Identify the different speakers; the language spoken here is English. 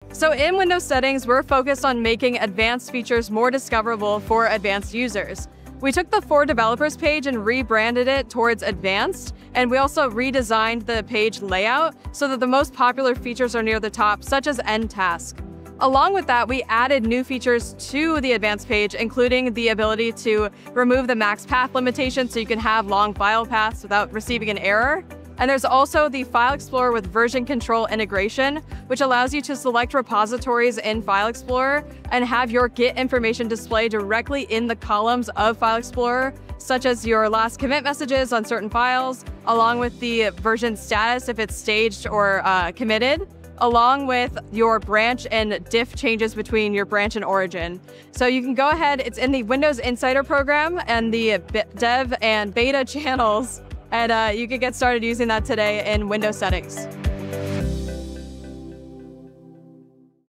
Speaker 1: So in Windows settings, we're focused on making advanced features more discoverable for advanced users. We took the For Developers page and rebranded it towards Advanced, and we also redesigned the page layout so that the most popular features are near the top, such as End Task. Along with that, we added new features to the Advanced page, including the ability to remove the max path limitation so you can have long file paths without receiving an error. And there's also the File Explorer with version control integration, which allows you to select repositories in File Explorer and have your Git information display directly in the columns of File Explorer, such as your last commit messages on certain files, along with the version status if it's staged or committed, along with your branch and diff changes between your branch and origin. So you can go ahead, it's in the Windows Insider program and the dev and beta channels, and you can get started using that today in Windows settings.